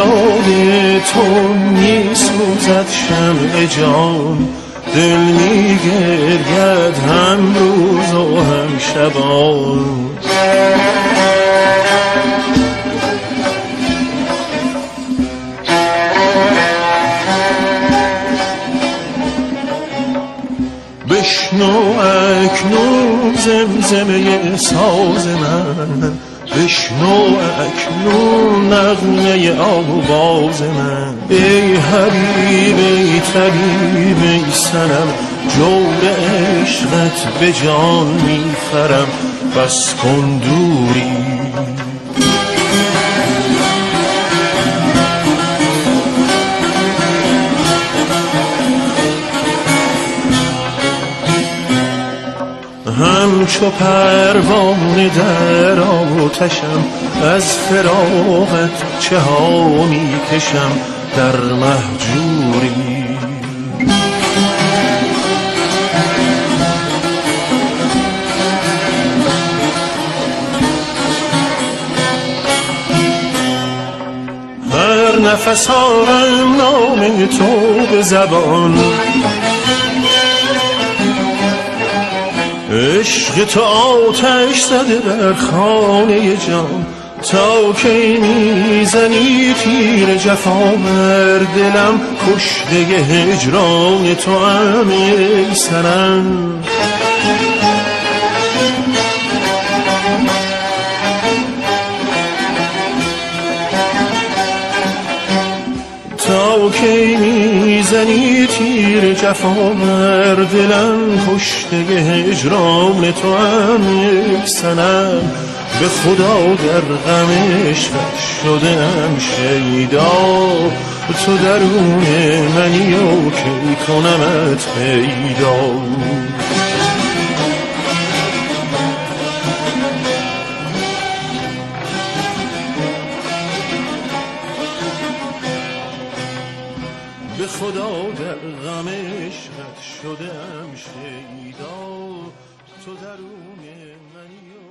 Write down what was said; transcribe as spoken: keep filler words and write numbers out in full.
یاد تو می سوزد شمع جان، دل می گرید هم روز و هم شبان. بشنو اکنون زمزمه ساز من، بشنو اکنون نغمه آواز من. ای حبیب ای طبیب ای صنم، جور عشقت به جان میخرم، بس کن دوری. همچو پروانه در آتشم، از فراقت چه ها می کشم در مهجوری. هر نفس آرم نام تو به زبان، عشق تو آتش زده در خانه جان. تا کی میزنی تیر جفا بر دلم، کشته هجران تو هم ای صنم. تا کی میزنی تیر جفا بر دلم، کشته هجران تو هم یک صنم. به خدا در غم عشقت شدم شیدا، تو درون منی و کی کنمت پیدا. به خدا در غم عشقت شدم شیدا، تو درون منی و